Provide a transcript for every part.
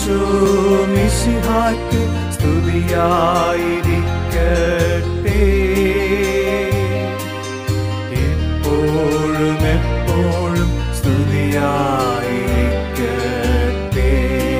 ഈശോ മിശിഹായ്ക്ക് സ്തുതിയായിരിക്കട്ടെ, എപ്പോഴും എപ്പോഴും സ്തുതിയായിരിക്കട്ടെ.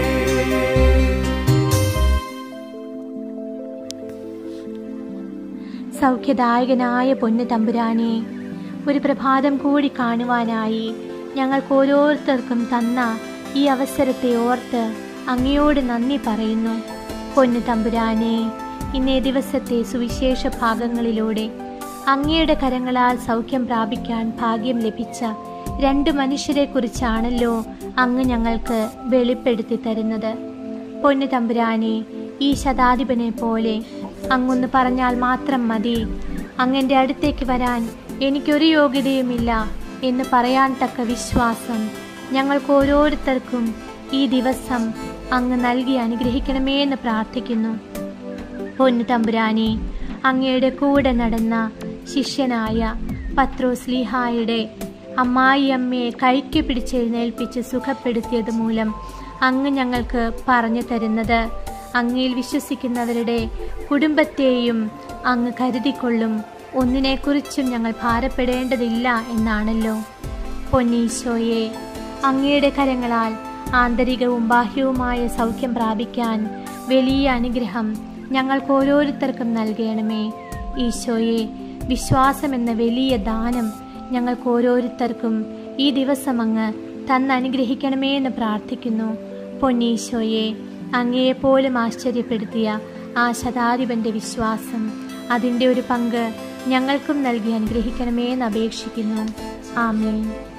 സൗഖ്യദായകനായ പൊന്നു തമ്പുരാനെ, ഒരു പ്രഭാതം കൂടി കാണുവാനായി ഞങ്ങൾക്ക് ഓരോരുത്തർക്കും തന്ന ഈ അവസരത്തെ ഓർത്ത് അങ്ങയോട് നന്ദി പറയുന്നു. പൊന്നു തമ്പുരാനെ, ഇന്നേ ദിവസത്തെ സുവിശേഷ ഭാഗങ്ങളിലൂടെ അങ്ങയുടെ കരങ്ങളാൽ സൗഖ്യം പ്രാപിക്കാൻ ഭാഗ്യം ലഭിച്ച 2 മനുഷ്യരെ കുറിച്ചാണല്ലോ അങ്ങ് ഞങ്ങൾക്ക് വെളിപ്പെടുത്തി തരുന്നത്. പൊന്നു തമ്പുരാനെ, ഈ ശതാധിപനെ പോലെ അങ്ങൊന്ന് പറഞ്ഞാൽ മാത്രം മതി, അങ്ങൻ്റെ അടുത്തേക്ക് വരാൻ എനിക്കൊരു യോഗ്യതയുമില്ല എന്ന് പറയാൻ തക്ക വിശ്വാസം ഞങ്ങൾക്ക് ഓരോരുത്തർക്കും ഈ ദിവസം അങ്ങ് നൽകി അനുഗ്രഹിക്കണമേ എന്ന് പ്രാർത്ഥിക്കുന്നു. പൊന്നു തമ്പുരാനെ, അങ്ങയുടെ കൂടെ നടന്ന ശിഷ്യനായ പത്രോസ്ലീഹായുടെ അമ്മായിയമ്മയെ കൈക്ക് പിടിച്ചെഴുന്നേൽപ്പിച്ച് സുഖപ്പെടുത്തിയത് മൂലം അങ്ങ് ഞങ്ങൾക്ക് പറഞ്ഞു തരുന്നത് അങ്ങയിൽ വിശ്വസിക്കുന്നവരുടെ കുടുംബത്തെയും അങ്ങ് കരുതിക്കൊള്ളും, ഒന്നിനെക്കുറിച്ചും ഞങ്ങൾ ഭാരപ്പെടേണ്ടതില്ല എന്നാണല്ലോ. പൊന്നീശോയെ, അങ്ങയുടെ കരങ്ങളാൽ ആന്തരികവും ബാഹ്യവുമായ സൗഖ്യം പ്രാപിക്കാൻ വലിയ അനുഗ്രഹം ഞങ്ങൾക്ക് ഓരോരുത്തർക്കും നൽകണമേ. ഈശോയെ, വിശ്വാസമെന്ന വലിയ ദാനം ഞങ്ങൾക്ക് ഓരോരുത്തർക്കും ഈ ദിവസം അങ്ങ് തന്നനുഗ്രഹിക്കണമേ എന്ന് പ്രാർത്ഥിക്കുന്നു. പൊന്നീശോയെ, അങ്ങയെപ്പോലും ആശ്ചര്യപ്പെടുത്തിയ ആ ശതാധിപൻ്റെ വിശ്വാസം, അതിൻ്റെ ഒരു പങ്ക് ഞങ്ങൾക്കും നൽകി അനുഗ്രഹിക്കണമേ എന്ന് അപേക്ഷിക്കുന്നു. ആമേൻ.